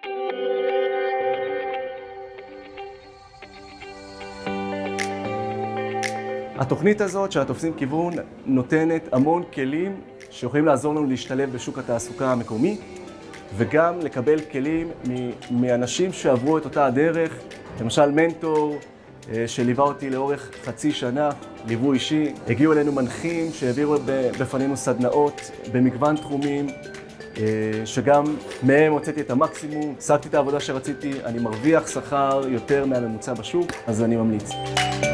התוכנית הזאת, שהתופסים כיוון, נותנת המון כלים שיכולים לעזור לנו להשתלב בשוק התעסוקה המקומי, וגם לקבל כלים מאנשים שעברו את אותה הדרך, למשל מנטור שליווה אותי לאורך חצי שנה, ליווי אישי. הגיעו אלינו מנחים שהעבירו בפנינו סדנאות במגוון תחומים, שגם מהם הוצאתי את המקסימום, השגתי את העבודה שרציתי, אני מרוויח שכר יותר מהממוצע בשוק, אז אני ממליץ.